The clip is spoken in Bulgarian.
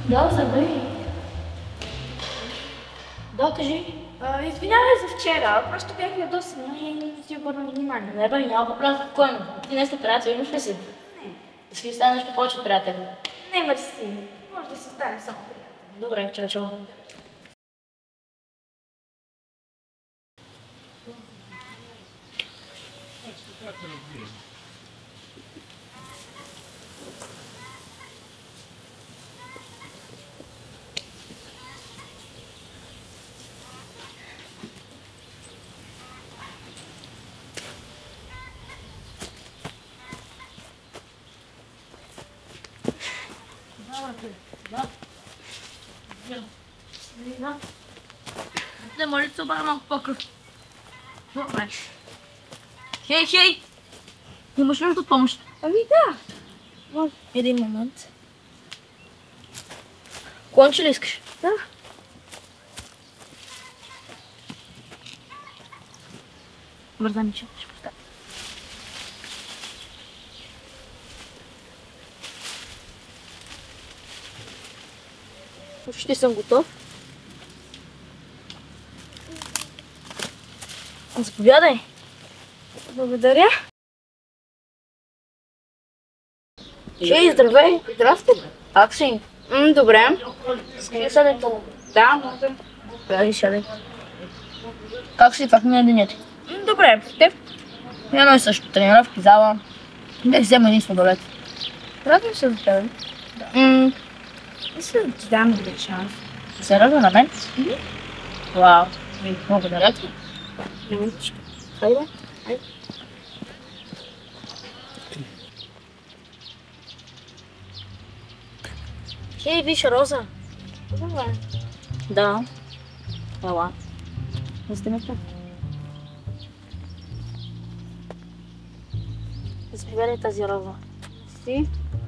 Да, здравей. Да, кажи. Извинявай за вчера, просто бях ядосана и не си обърна внимание. Не бе, няма по-право спокойно. Ти днес сте приятели, имаш ли си? Не. Да си стане нещо повече приятели. Не, мерси. Може да си стане само приятел. Добре, чао. Да. Не може да се обърна малко по-кръв. Добре. Хей! Имаш ли нужда от помощ? Ами да. Може. Един момент. Клонче ли искаш? Да. Бърза ми, ще поставя. Почти съм готов. Заповядай. Благодаря. Хей, здравей! Здрасти. Как си? Добре. Искаш да сядай тук? Да, може. Заповядай, сядай. Как си? Как ми е денят? Добре, теб. Едно и също. Тренировки, зала. Да взема един сладолет. Радвам се за теб. Мисля да ти дам един шанс. Сериозно на мен? Вау. Благодаря ти. Хайде. Хей, виж, Роза. Добре. Да. Ела. Застанете. Заповядай тази роза. Си.